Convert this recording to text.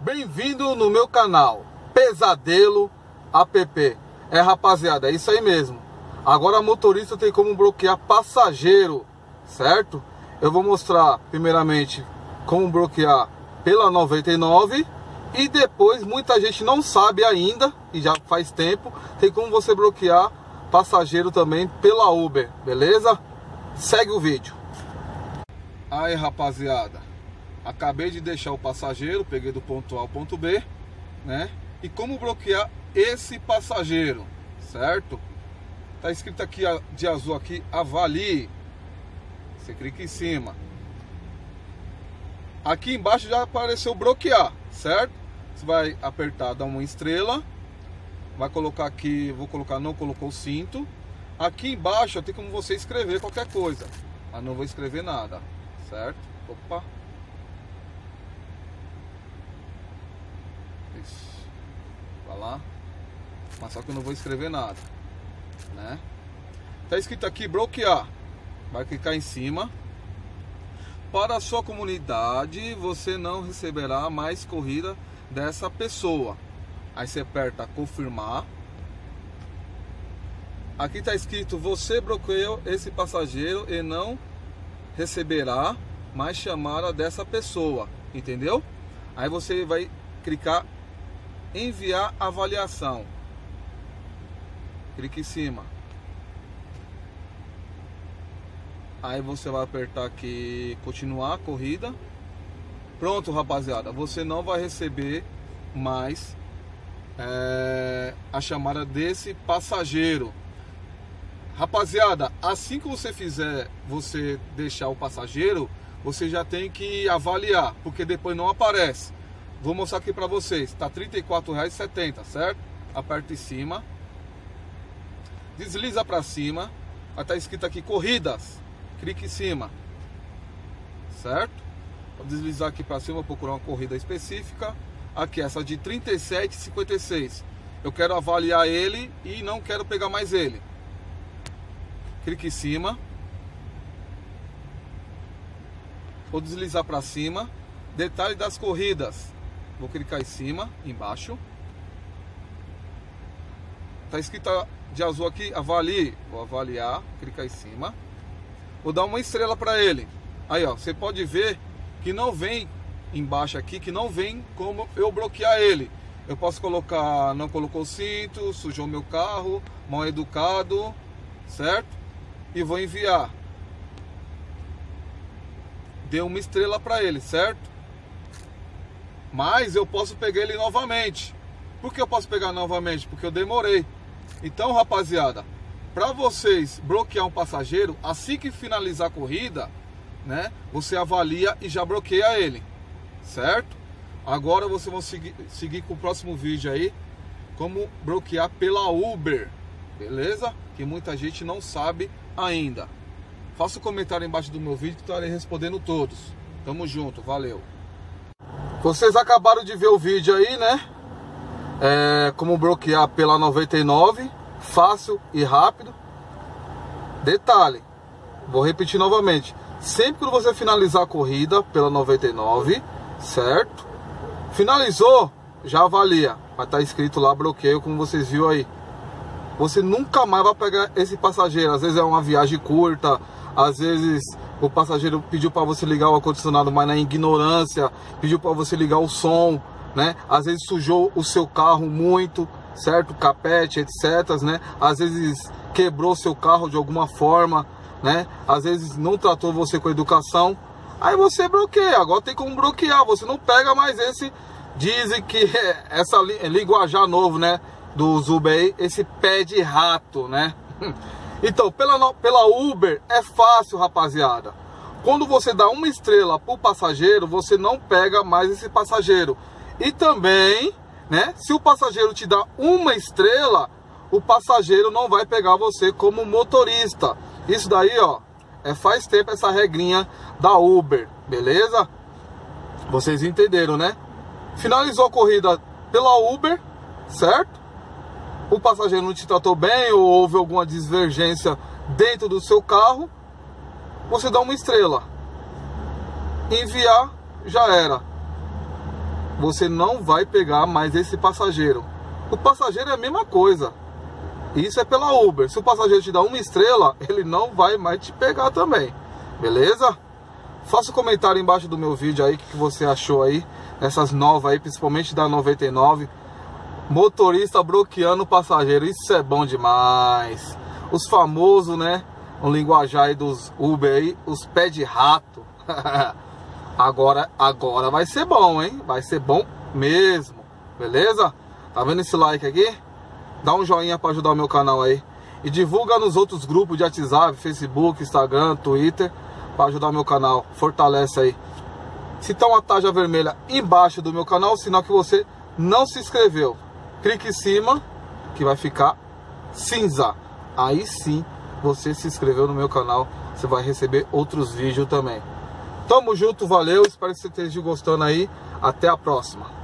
Bem-vindo no meu canal Pesadelo App. Rapaziada, é isso aí mesmo. Agora motorista tem como bloquear passageiro, certo? Eu vou mostrar primeiramente como bloquear pela 99 e depois muita gente não sabe ainda, e já faz tempo, tem como você bloquear passageiro também pela Uber, beleza? Segue o vídeo. Aí, rapaziada, acabei de deixar o passageiro, peguei do ponto A ao ponto B, né? E como bloquear esse passageiro, certo? Tá escrito aqui de azul aqui, avalie. Você clica em cima. Aqui embaixo já apareceu bloquear, certo? Você vai apertar, dar uma estrela. Vai colocar aqui, vou colocar não colocou o cinto. Aqui embaixo tem como você escrever qualquer coisa. Mas não vou escrever nada, certo? Opa. Isso. Vai lá. Mas só que eu não vou escrever nada, né? Tá escrito aqui bloquear. Vai clicar em cima. Para a sua comunidade, você não receberá mais corrida dessa pessoa. Aí você aperta confirmar. Aqui está escrito: você bloqueou esse passageiro e não receberá mais chamada dessa pessoa. Entendeu? Aí você vai clicar enviar avaliação. Clique em cima. Aí você vai apertar aqui continuar a corrida. Pronto, rapaziada, você não vai receber mais a chamada desse passageiro. Rapaziada, assim que você fizer, você deixar o passageiro, você já tem que avaliar, porque depois não aparece. Vou mostrar aqui pra vocês. Tá R$ 34,70, certo? Aperta em cima, desliza pra cima. Vai estar escrito aqui corridas. Clique em cima, certo? Vou deslizar aqui para cima, procurar uma corrida específica. Aqui, essa de 37,56. Eu quero avaliar ele e não quero pegar mais ele. Clique em cima. Vou deslizar para cima. Detalhe das corridas. Vou clicar em cima, embaixo. Tá escrito de azul aqui, avalie. Vou avaliar, clicar em cima. Vou dar uma estrela para ele. Aí, ó, você pode ver que não vem embaixo aqui, que não vem como eu bloquear ele. Eu posso colocar, não colocou o cinto, sujou meu carro, mal educado, certo? E vou enviar. Dei uma estrela para ele, certo? Mas eu posso pegar ele novamente. Por que eu posso pegar novamente? Porque eu demorei. Então, rapaziada, para vocês bloquear um passageiro, assim que finalizar a corrida, né, você avalia e já bloqueia ele, certo? Agora vocês vão seguir com o próximo vídeo aí, como bloquear pela Uber, beleza? Que muita gente não sabe ainda. Faça um comentário embaixo do meu vídeo que estarei respondendo todos. Tamo junto, valeu. Vocês acabaram de ver o vídeo aí, né? Como bloquear pela 99. Fácil e rápido. Detalhe, vou repetir novamente: sempre que você finalizar a corrida pela 99, certo? Finalizou, já avalia. Vai estar escrito lá bloqueio, como vocês viram aí. Você nunca mais vai pegar esse passageiro. Às vezes é uma viagem curta, às vezes o passageiro pediu para você ligar o ar-condicionado, mas na ignorância pediu para você ligar o som, né? Às vezes sujou o seu carro muito, certo? Capete, etc, né? Às vezes quebrou seu carro de alguma forma, né? Às vezes não tratou você com educação. Aí você bloqueia. Agora tem como bloquear. Você não pega mais esse. Dizem que essa linguajar novo, né? Do Uber aí, esse pé de rato, né? Então, pela Uber é fácil, rapaziada. Quando você dá uma estrela pro passageiro, você não pega mais esse passageiro. E também, né, se o passageiro te dá uma estrela, o passageiro não vai pegar você como motorista. Isso daí, ó, faz tempo essa regrinha da Uber, beleza? Vocês entenderam, né? Finalizou a corrida pela Uber, certo? O passageiro não te tratou bem ou houve alguma divergência dentro do seu carro, você dá uma estrela. Enviar, já era. você não vai pegar mais esse passageiro. O passageiro é a mesma coisa. Isso é pela Uber. Se o passageiro te dá 1 estrela, ele não vai mais te pegar também. Beleza? Faça um comentário embaixo do meu vídeo aí, o que você achou aí, essas novas aí, principalmente da 99. Motorista bloqueando o passageiro, isso é bom demais. Os famosos, né, o linguajar aí dos Uber aí, os pé de rato. Agora vai ser bom, hein? Vai ser bom mesmo, beleza? Tá vendo esse like aqui? Dá um joinha para ajudar o meu canal aí. E divulga nos outros grupos de WhatsApp, Facebook, Instagram, Twitter, para ajudar o meu canal. Fortalece aí. Se tá uma tarja vermelha embaixo do meu canal, sinal que você não se inscreveu. Clique em cima, que vai ficar cinza. Aí sim, você se inscreveu no meu canal. Você vai receber outros vídeos também. Tamo junto, valeu. Espero que você esteja gostando aí. Até a próxima.